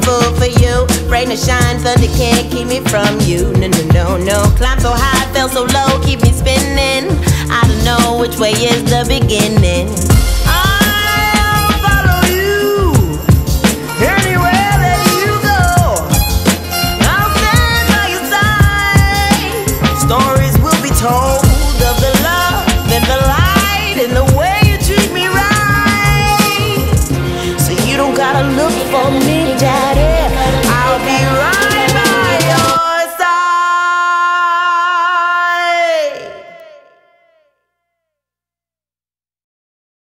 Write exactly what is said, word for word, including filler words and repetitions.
grateful for you. Rain or shine, thunder can't keep me from you. No, no, no, no. Climb so high, fell so low, keep me spinning. I don't know which way is the beginning.